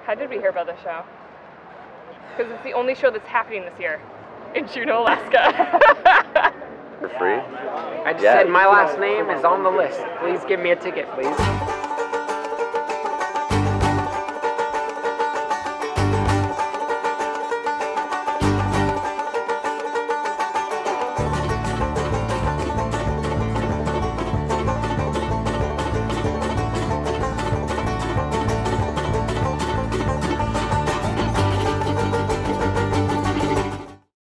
How did we hear about this show? Because it's the only show that's happening this year in Juneau, Alaska. For free? I just said my last name is on the list. Please give me a ticket, please.